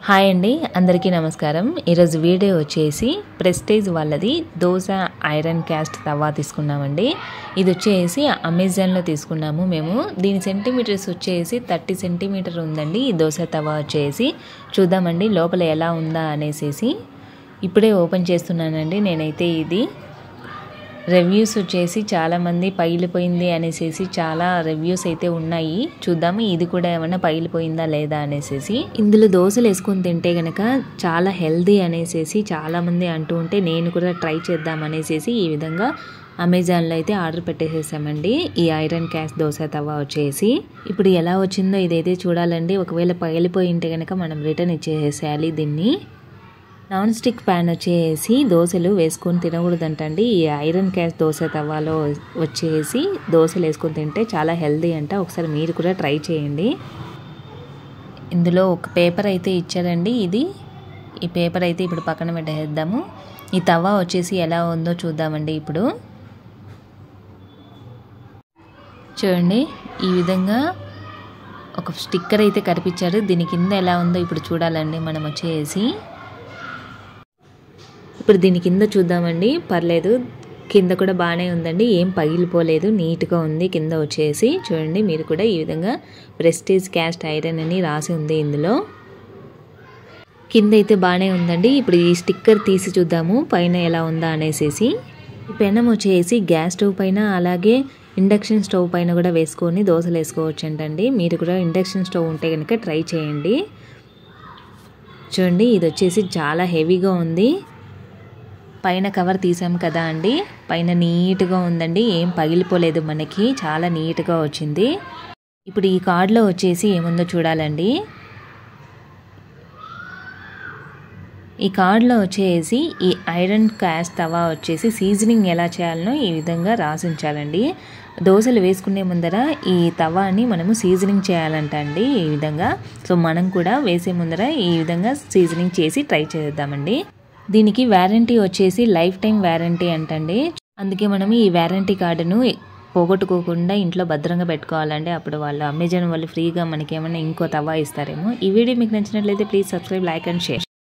Hi అండి, అందరికీ నమస్కారం. ఈరోజు వీడియో వచ్చేసి ప్రెస్టేజ్ వాళ్ళది దోశ ఐరన్ క్యాస్ట్ తవా తీసుకున్నామండి. ఇది వచ్చేసి అమెజాన్లో తీసుకున్నాము మేము. దీని సెంటీమీటర్స్ వచ్చేసి 30 సెంటీమీటర్ ఉందండి. ఈ దోశ తవా వచ్చేసి చూద్దామండి లోపల ఎలా ఉందా అనేసి. ఇప్పుడే ఓపెన్ చేస్తున్నానండి నేనైతే. ఇది రివ్యూస్ వచ్చేసి చాలామంది పగిలిపోయింది అనేసి చాలా రివ్యూస్ అయితే ఉన్నాయి. చూద్దాము ఇది కూడా ఏమన్నా పగిలిపోయిందా లేదా అనేసి. ఇందులో దోశలు వేసుకొని తింటే కనుక చాలా హెల్దీ అనేసి చాలామంది అంటూ ఉంటే నేను కూడా ట్రై చేద్దాం అనేసి ఈ విధంగా అమెజాన్లో అయితే ఆర్డర్ పెట్టేసేసామండి. ఈ ఐరన్ క్యాస్ట్ దోశ తవా వచ్చేసి ఇప్పుడు ఎలా వచ్చిందో ఇదైతే చూడాలండి. ఒకవేళ పగిలిపోయి ఉంటే కనుక మనం రిటర్న్ ఇచ్చేసేయాలి దీన్ని. నాన్ స్టిక్ ప్యాన్ వచ్చేసి దోశలు వేసుకొని తినకూడదంటండి. ఈ ఐరన్ క్యాస్ట్ దోశ తవాలో వచ్చేసి దోశలు వేసుకొని తింటే చాలా హెల్దీ అంట. ఒకసారి మీరు కూడా ట్రై చేయండి. ఇందులో ఒక పేపర్ అయితే ఇచ్చారండి. ఈ పేపర్ అయితే ఇప్పుడు పక్కన పెట్టేద్దాము. ఈ తవా వచ్చేసి ఎలా ఉందో చూద్దామండి. ఇప్పుడు చూడండి, ఈ విధంగా ఒక స్టిక్కర్ అయితే కనిపించారు. దీని కింద ఎలా ఉందో ఇప్పుడు చూడాలండి మనం వచ్చేసి. ఇప్పుడు దీని కింద చూద్దామండి. పర్లేదు, కింద కూడా బాగానే ఉందండి, ఏం పగిలిపోలేదు, నీట్గా ఉంది. కింద వచ్చేసి చూడండి మీరు కూడా ఈ విధంగా ప్రెస్టీజ్ క్యాస్ట్ ఐరన్ అని రాసి ఉంది. ఇందులో కింద అయితే బాగానే ఉందండి. ఇప్పుడు ఈ స్టిక్కర్ తీసి చూద్దాము పైన ఎలా ఉందా అనేసి. ఈ పెనం వచ్చేసి గ్యాస్ స్టవ్ పైన అలాగే ఇండక్షన్ స్టవ్ పైన కూడా వేసుకొని దోశలు వేసుకోవచ్చు అంటండి. మీరు కూడా ఇండక్షన్ స్టవ్ ఉంటే కనుక ట్రై చేయండి. చూడండి, ఇది వచ్చేసి చాలా హెవీగా ఉంది. పైన కవర్ తీసాం కదా అండి, పైన నీట్గా ఉందండి, ఏం పగిలిపోలేదు మనకి, చాలా నీట్గా వచ్చింది. ఇప్పుడు ఈ కార్డ్లో వచ్చేసి ఏముందో చూడాలండి. ఈ కార్డ్లో వచ్చేసి ఈ ఐరన్ క్యాస్ట్ తవా వచ్చేసి సీజనింగ్ ఎలా చేయాలనో ఈ విధంగా రాసి ఉంచాలండి. దోశలు వేసుకునే ముందర ఈ తవాని మనము సీజనింగ్ చేయాలంట అండి ఈ విధంగా. సో మనం కూడా వేసే ముందర ఈ విధంగా సీజనింగ్ చేసి ట్రై చేద్దామండి. దీనికి వారంటీ వచ్చేసి లైఫ్ టైం వారంటీ అంటండి. అందుకే మనం ఈ వారంటీ కార్డును పోగొట్టుకోకుండా ఇంట్లో భద్రంగా పెట్టుకోవాలండి. అప్పుడు వాళ్ళు అమెజాన్ వాళ్ళు ఫ్రీగా మనకి ఏమైనా ఇంకో తవా ఇస్తారేమో. ఈ వీడియో మీకు నచ్చినట్లయితే please subscribe, like and share.